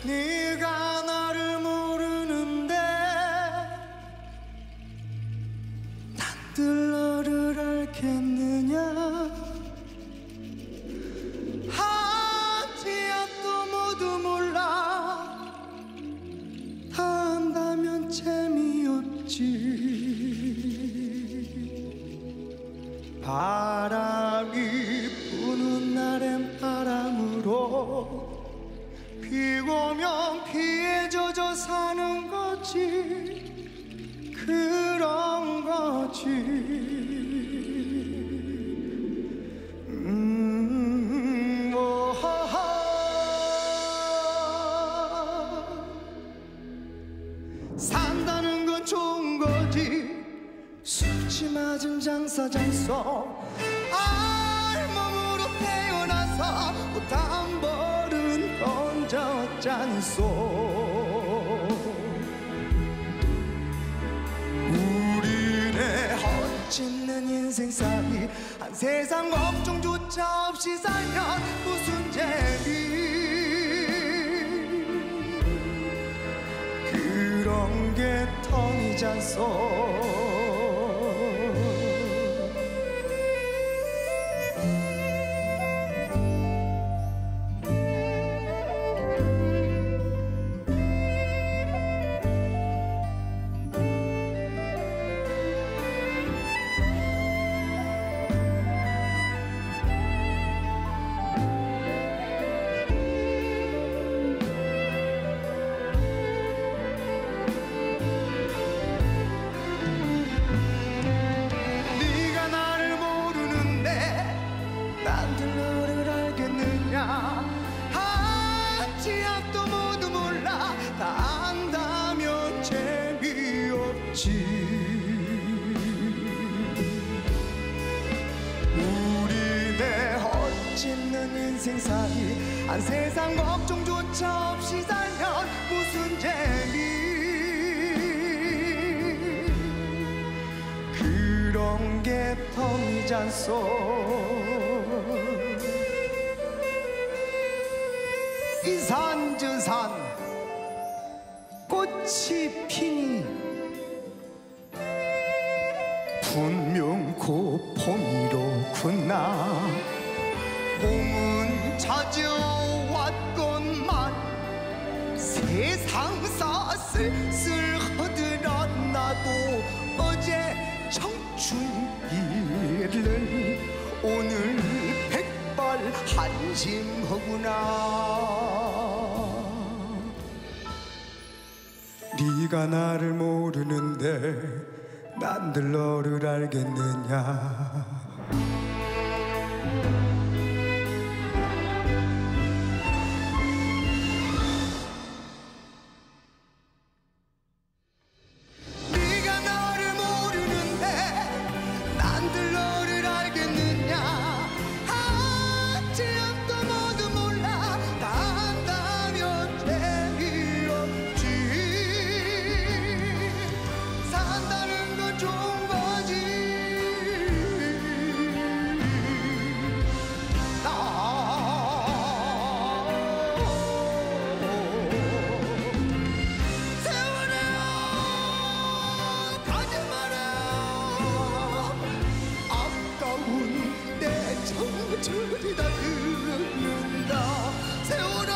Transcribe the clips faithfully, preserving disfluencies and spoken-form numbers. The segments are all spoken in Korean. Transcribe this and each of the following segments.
네가 나를 모르는데 난들 너를 알겠느냐. 하지야 또 모두 몰라. 다 안다면 재미없지. 바람이 부는 날엔 바람으로, 비가 오면 비에 젖어 사는 거지. 그런 거지. 음, 오하하. 산다는 건 좋은 거지. 숙지 맞은 장사장소 알몸으로 태어나서 옷 한 벌은 건졌잖소. 우리네 헛짓는 인생 사이 한 세상 걱정조차 없이 살면 무슨 재미. 그런 게 텅이잖소. 하지야 또 모두 몰라. 다 안다면 재미없지. 우리네 헛짓는 인생 사이 한 세상 걱정조차 없이 살면 무슨 재미. 그런 게 텅이잖소. 이 산 저 산 꽃이 피니 분명 그 봄이로구나. 봄은 찾아왔건만 세상사 쓸쓸하더라. 나도 어제 청춘이를 오늘 백발 한심하구나. 네가 나를 모르는데 난들 너를 알겠느냐. 저리 다 긁는다. 세월아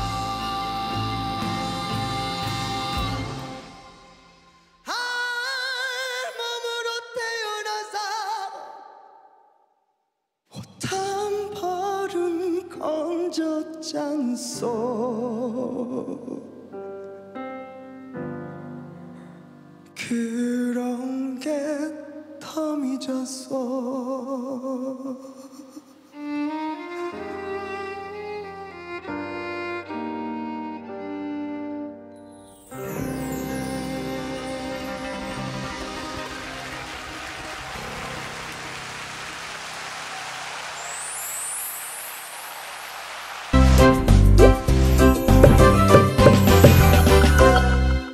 할멈으로 태어나서 옷 한 벌은 건졌잖소. 그런 게 텀이졌소.